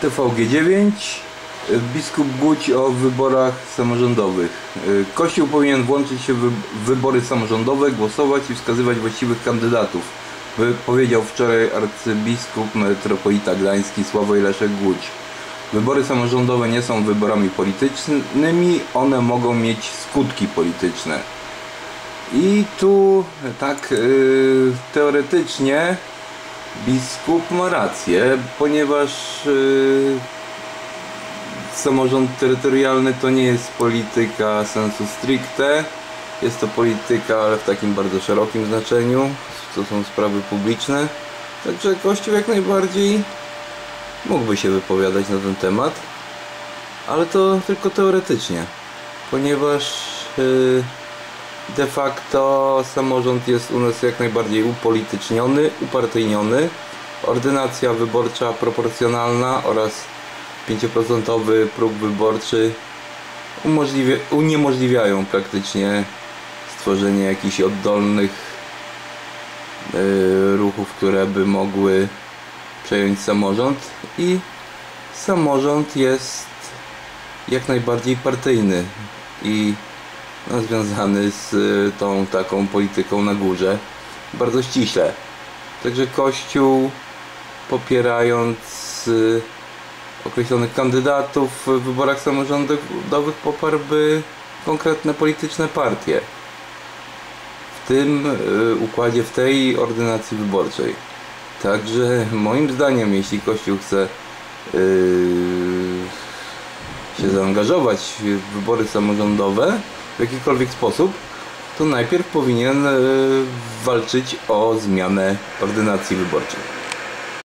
TVG9. Biskup Guć o wyborach samorządowych. Kościół powinien włączyć się w wybory samorządowe, głosować i wskazywać właściwych kandydatów, powiedział wczoraj arcybiskup metropolita gdański Sławoj Leszek Guć. Wybory samorządowe nie są wyborami politycznymi, one mogą mieć skutki polityczne. I tu tak teoretycznie biskup ma rację, ponieważ samorząd terytorialny to nie jest polityka sensu stricte, jest to polityka, ale w takim bardzo szerokim znaczeniu, to są sprawy publiczne, także Kościół jak najbardziej mógłby się wypowiadać na ten temat, ale to tylko teoretycznie, ponieważ de facto samorząd jest u nas jak najbardziej upolityczniony, upartyjniony. Ordynacja wyborcza proporcjonalna oraz 5% próg wyborczy uniemożliwiają praktycznie stworzenie jakichś oddolnych ruchów, które by mogły przejąć samorząd, i samorząd jest jak najbardziej partyjny i związany z tą taką polityką na górze bardzo ściśle. Także Kościół, popierając określonych kandydatów w wyborach samorządowych, poparłby konkretne polityczne partie w tym układzie, w tej ordynacji wyborczej. Także moim zdaniem, jeśli Kościół chce się zaangażować w wybory samorządowe w jakikolwiek sposób, to najpierw powinien walczyć o zmianę ordynacji wyborczej.